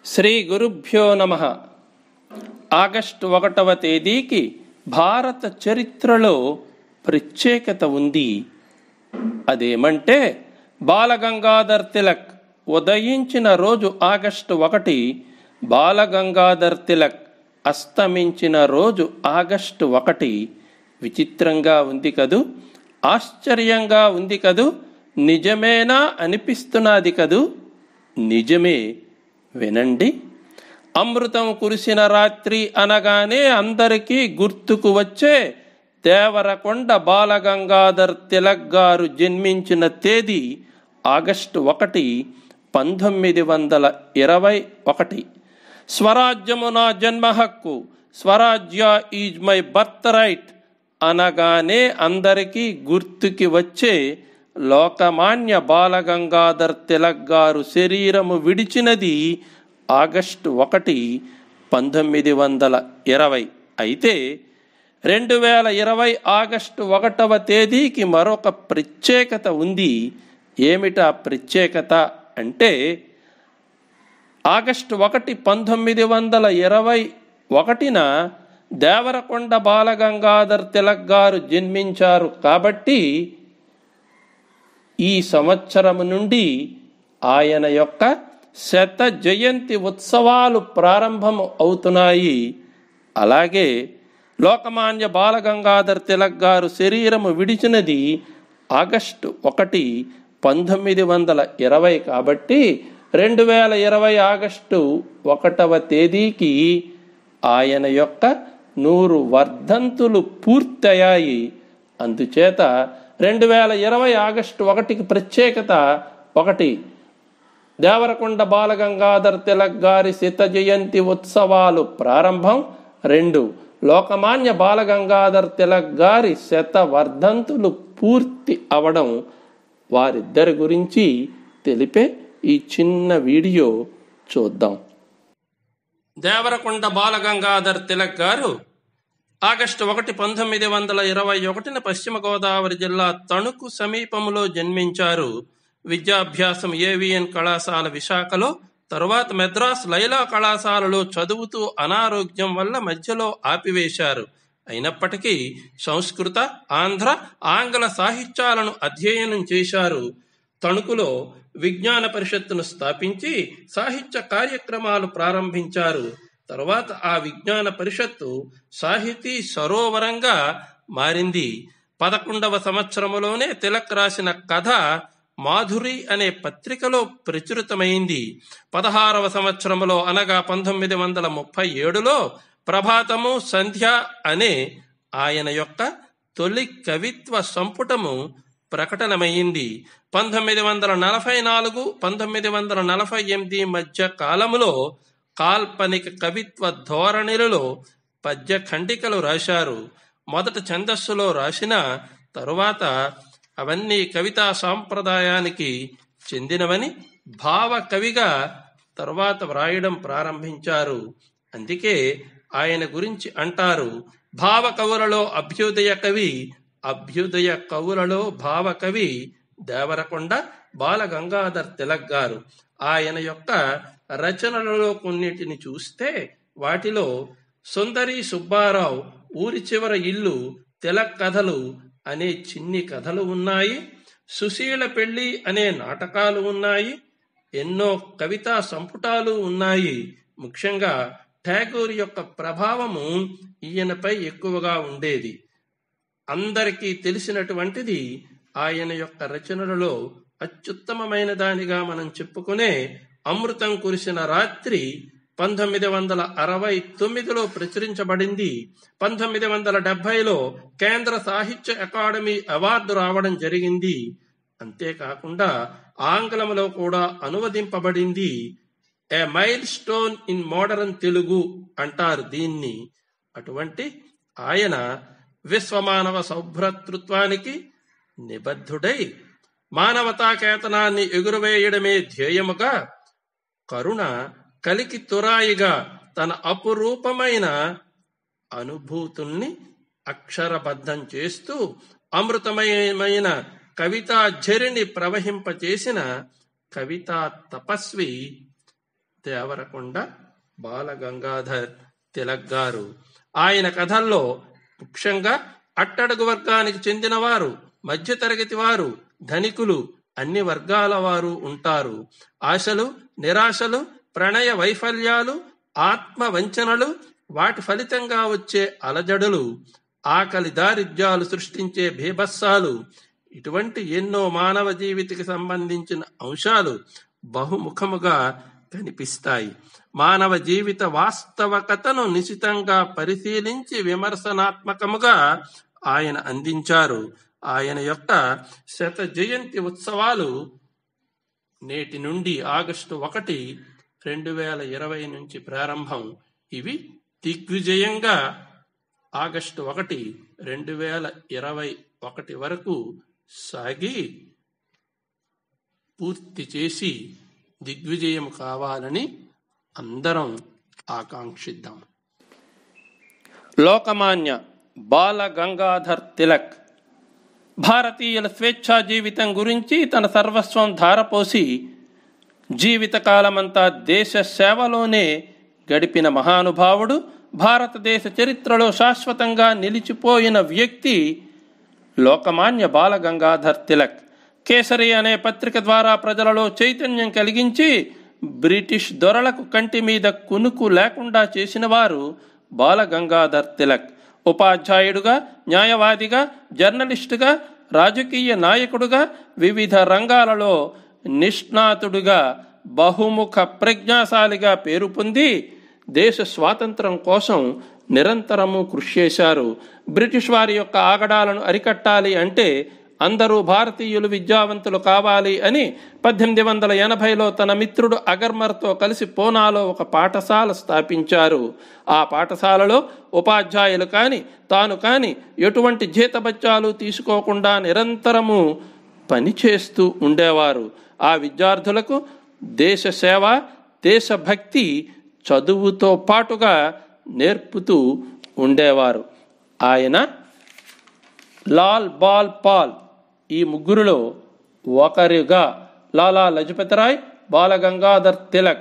శ్రీ గురుభ్యో నమః. ఆగస్టు 1వ తేదీకి భారత చరిత్రలో ప్రత్యేకత ఉంది. అదేమంటే బాలగంగాధర్ తిలక్ ఉదయించిన రోజు ఆగస్టు 1, బాలగంగాధర్ తిలక్ అస్తమించిన రోజు ఆగస్టు 1. విచిత్రంగా ఉంది కదూ, ఆశ్చర్యంగా ఉంది కదూ, నిజమేనా అనిపిస్తున్నది కదూ. నిజమే, వినండి. అమృతం కురిసిన రాత్రి అనగానే అందరికీ గుర్తుకు వచ్చే దేవరకొండ బాలగంగాధర్ తిలక్ గారు జన్మించిన తేదీ ఆగస్టు 1, 1921. స్వరాజ్యము నా జన్మ హక్కు, స్వరాజ్య ఈజ్ మై బర్త్ రైట్ అనగానే అందరికీ గుర్తుకి వచ్చే లోకమాన్య బాలగంగాధర్ తిలక్ గారు శరీరము విడిచినది ఆగస్టు 1, 1920. అయితే 2020 ఆగస్టు 1వ తేదీకి మరొక ప్రత్యేకత ఉంది. ఏమిటా ప్రత్యేకత అంటే ఆగస్టు 1, 1921న దేవరకొండ బాలగంగాధర్ తిలక్ గారు జన్మించారు కాబట్టి ఈ సంవత్సరం నుండి ఆయన యొక్క శత జయంతి ఉత్సవాలు ప్రారంభం అవుతున్నాయి. అలాగే లోకమాన్య బాలగంగాధర్ తిలక్ గారు శరీరము విడిచినది ఆగస్టు 1, 1920 కాబట్టి 2020 ఆగస్టు 1వ తేదీకి ఆయన యొక్క 100 వర్ధంతులు పూర్తయ్యాయి. అందుచేత 2020 ఆగస్టు 1కి ప్రత్యేకత: 1, దేవరకొండ బాలగంగాధర్ తిలక్ గారి శత జయంతి ఉత్సవాలు ప్రారంభం. 2, లోకమాన్య బాలగంగాధర్ తిలక్ గారి శత వర్ధంతులు పూర్తి అవడం. వారిద్దరి గురించి తెలిపే ఈ చిన్న వీడియో చూద్దాం. దేవరకొండ బాలగంగాధర్ తిలక్ గారు ఆగస్టు 1, 1921 పశ్చిమ గోదావరి జిల్లా తణుకు సమీపంలో జన్మించారు. విద్యాభ్యాసం ఏవిఎన్ కళాశాల విశాఖలో, తరువాత మెద్రాస్ లైలా కళాశాలలో చదువుతూ అనారోగ్యం వల్ల మధ్యలో ఆపివేశారు. అయినప్పటికీ సంస్కృత, ఆంధ్ర, ఆంగ్ల సాహిత్యాలను అధ్యయనం చేశారు. తణుకులో విజ్ఞాన పరిషత్తును స్థాపించి సాహిత్య కార్యక్రమాలు ప్రారంభించారు. తరువాత ఆ విజ్ఞాన పరిషత్తు సాహితీ సరోవరంగా మారింది. 11వ సంవత్సరంలోనే తిలక్ రాసిన కథ మాధురి అనే పత్రికలో ప్రచురితమైంది. 16వ సంవత్సరంలో అనగా 1937లో ప్రభాతము సంధ్య అనే ఆయన యొక్క తొలి కవిత్వ సంపుటము ప్రకటనమైంది. 1944, 1948 మధ్య కాలములో కాల్పనిక కవిత్వ ధోరణిలలో పద్య ఖండికలు రాశారు. మొదట ఛందస్సులో రాసిన తరువాత అవన్నీ కవితా సాంప్రదాయానికి చెందినవని భావ కవిగా తరువాత వ్రాయడం ప్రారంభించారు. అందుకే ఆయన గురించి అంటారు, భావ కవులలో అభ్యుదయ కవి, అభ్యుదయ కవులలో భావ కవి దేవరకొండ బాలగంగాధర్ తిలక్ గారు. ఆయన యొక్క రచనలలో కొన్నిటిని చూస్తే వాటిలో సుందరి సుబ్బారావు, ఊరి చివర ఇల్లు, తిలక్ కథలు అనే చిన్ని కథలు ఉన్నాయి. సుశీల పెళ్లి అనే నాటకాలు ఉన్నాయి. ఎన్నో కవితా సంపుటాలు ఉన్నాయి. ముఖ్యంగా ఠాగూర్ యొక్క ప్రభావము ఈయనపై ఎక్కువగా ఉండేది. అందరికీ తెలిసినటువంటిది ఆయన యొక్క రచనలలో అత్యుత్తమమైన దానిగా మనం చెప్పుకునే అమృతం కురిసిన రాత్రి 1969లో ప్రచురించబడింది. 1970లో కేంద్ర సాహిత్య అకాడమీ అవార్డు రావడం జరిగింది. అంతేకాకుండా ఆంగ్లంలో కూడా అనువదింపబడింది. A milestone in modern Telugu అంటారు దీన్ని. అటువంటి ఆయన విశ్వమానవ సౌభ్రతృత్వానికి నిబద్ధుడై మానవతా కేతనాన్ని ఎగురవేయడమే ధ్యేయముగా, కరుణ కలికి తురాయిగా తన అపురూపమైన అనుభూతుల్ని అక్షరబద్ధం చేస్తూ అమృతమయమైన కవితా ఝరిని ప్రవహింపచేసిన కవితా తపస్వి దేవరకొండ బాలగంగాధర్ తిలక్ గారు. ఆయన కథల్లో ముఖ్యంగా అట్టడుగు వర్గానికి చెందినవారు, మధ్యతరగతి వారు, ధనికులు, అన్ని వర్గాల వారు ఉంటారు. ఆశలు, నిరాశలు, ప్రణయ వైఫల్యాలు, ఆత్మ వంచనలు, వాటి ఫలితంగా వచ్చే అలజడులు, ఆకలి దారిద్ర్యాలు సృష్టించే బీభత్సాలు, ఇటువంటి ఎన్నో మానవ జీవితకి సంబంధించిన అంశాలు బహుముఖముగా కనిపిస్తాయి. మానవ జీవిత వాస్తవకతను నిశితంగా పరిశీలించి విమర్శనాత్మకముగా ఆయన అందించారు. ఆయన యొక్క 100వ జయంతి ఉత్సవాలు నేటి నుండి ఆగస్టు 1, 2020 నుంచి ప్రారంభం. ఇవి దిగ్విజయంగా ఆగస్టు 1, 2021 వరకు సాగి పూర్తి చేసి దిగ్విజయం కావాలని అందరం ఆకాంక్షిద్దాం. లోకమాన్య బాల గంగాధర్ తిలక్ భారతీయుల స్వేచ్ఛా జీవితం గురించి తన సర్వస్వం ధారపోసి జీవితకాలమంతా దేశ సేవలోనే గడిపిన మహానుభావుడు, భారతదేశ చరిత్రలో శాశ్వతంగా నిలిచిపోయిన వ్యక్తి లోకమాన్య బాల గంగాధర్ తిలక్. కేసరి అనే పత్రిక ద్వారా ప్రజలలో చైతన్యం కలిగించి బ్రిటిష్ దొరలకు కంటి మీద కునుకు లేకుండా చేసినవారు బాల గంగాధర్ తిలక్. ఉపాధ్యాయుడుగా, న్యాయవాదిగా, జర్నలిస్టుగా, రాజకీయ నాయకుడుగా, వివిధ రంగాలలో నిష్ణాతుడుగా, బహుముఖ ప్రజ్ఞాశాలిగా పేరు పొంది దేశ స్వాతంత్రం కోసం నిరంతరము కృషి చేశారు. బ్రిటిష్ వారి యొక్క ఆగడాలను అరికట్టాలి అంటే అందరూ భారతీయులు విద్యావంతులు కావాలి అని 1880లో తన మిత్రుడు అగర్మర్తో కలిసి పూనాలో ఒక పాఠశాల స్థాపించారు. ఆ పాఠశాలలో ఉపాధ్యాయులు కానీ తాను కానీ ఎటువంటి జీతభత్యాలు తీసుకోకుండా నిరంతరము పనిచేస్తూ ఉండేవారు. ఆ విద్యార్థులకు దేశ సేవ, దేశభక్తి చదువుతో పాటుగా నేర్పుతూ ఉండేవారు. ఆయన, లాల్, బాల్, పాల్ ఈ ముగ్గురులో ఒకరిగా లాలా లజపతిరాయ్, బాల గంగాధర్ తిలక్,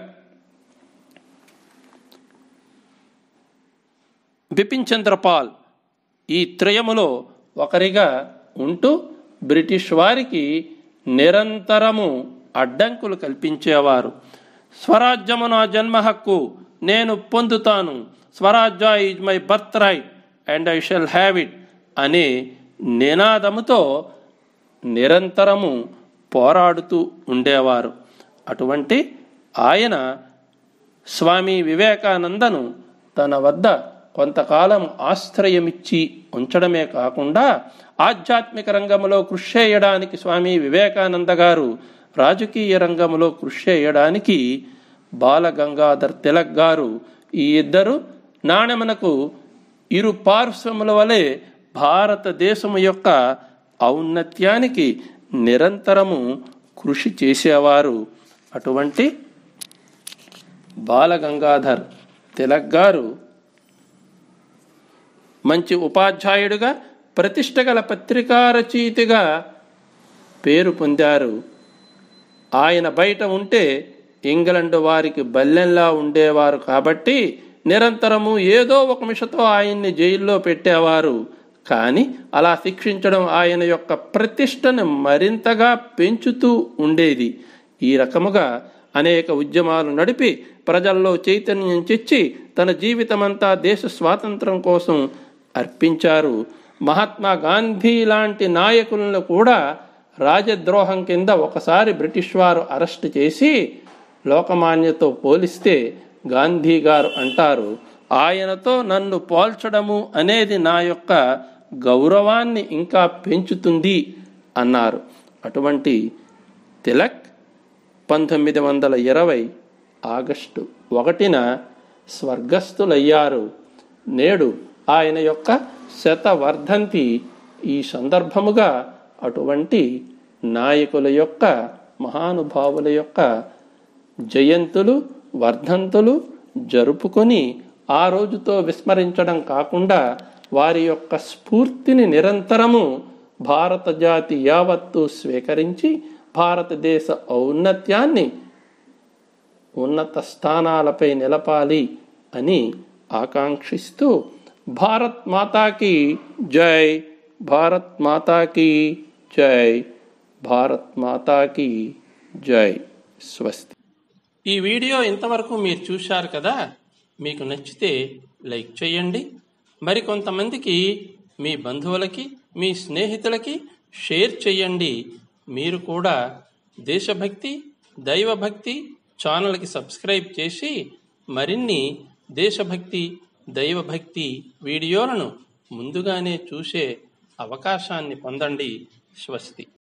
బిపిన్ చంద్రపాల్ ఈ త్రయములో ఒకరిగా ఉంటూ బ్రిటిష్ వారికి నిరంతరము అడ్డంకులు కల్పించేవారు. స్వరాజ్యము నా జన్మ హక్కు, నేను పొందుతాను, swarajya is my birth right and I shall have it అనే నినాదముతో నిరంతరము పోరాడుతూ ఉండేవారు. అటువంటి ఆయన స్వామి వివేకానందను తన వద్ద కొంతకాలం ఆశ్రయమిచ్చి ఉంచడమే కాకుండా ఆధ్యాత్మిక రంగంలో కృషి చేయడానికి స్వామి వివేకానంద గారు, రాజకీయ రంగంలో కృషి చేయడానికి బాల గంగాధర్ తిలక్ గారు, ఈ ఇద్దరు నాణెమునకు ఇరు పార్శ్వముల వలె భారతదేశము యొక్క ఔన్నత్యానికి నిరంతరము కృషి చేసేవారు. అటువంటి బాల గంగాధర్ తిలక్ గారు మంచి ఉపాధ్యాయుడిగా, ప్రతిష్టగల పత్రికా రచయితగా పేరు పొందారు. ఆయన బయట ఉంటే ఇంగ్లండ్ వారికి బల్లెంలా ఉండేవారు కాబట్టి నిరంతరము ఏదో ఒక మిషతో ఆయన్ని జైల్లో పెట్టేవారు. కానీ అలా శిక్షించడం ఆయన యొక్క ప్రతిష్టను మరింతగా పెంచుతూ ఉండేది. ఈ రకముగా అనేక ఉద్యమాలు నడిపి ప్రజల్లో చైతన్యం తెచ్చి తన జీవితమంతా దేశ స్వాతంత్రం కోసం అర్పించారు. మహాత్మా గాంధీ లాంటి నాయకులను కూడా రాజద్రోహం కింద ఒకసారి బ్రిటిష్ వారు అరెస్ట్ చేసి లోకమాన్యతో పోలిస్తే గాంధీ గారు అంటారు, ఆయనతో నన్ను పోల్చడము అనేది నా యొక్క గౌరవాన్ని ఇంకా పెంచుతుంది అన్నారు. అటువంటి తిలక్ 1920 ఆగస్టు 1న స్వర్గస్థులయ్యారు. నేడు ఆయన యొక్క శతవర్ధంతి. ఈ సందర్భముగా అటువంటి నాయకుల యొక్క, మహానుభావుల యొక్క జయంతులు, వర్ధంతులు జరుపుకొని ఆ రోజుతో విస్మరించడం కాకుండా వారి యొక్క స్ఫూర్తిని నిరంతరము భారత జాతి యావత్తు స్వీకరించి భారతదేశ ఔన్నత్యాన్ని ఉన్నత స్థానాలపై నిలపాలి అని ఆకాంక్షిస్తూ భారత్ మాతాకి జై, భారత్ మాతాకి జై, భారత్ మాతాకి జై. స్వస్తి. ఈ వీడియో ఇంతవరకు మీరు చూశారు కదా, మీకు నచ్చితే లైక్ చేయండి, మరికొంతమందికి మీ బంధువులకి మీ స్నేహితులకి షేర్ చేయండి. మీరు కూడా దేశభక్తి దైవభక్తి ఛానల్కి సబ్స్క్రైబ్ చేసి మరిన్ని దేశభక్తి దైవభక్తి వీడియోలను ముందుగానే చూసే అవకాశాన్ని పొందండి. స్వస్తి.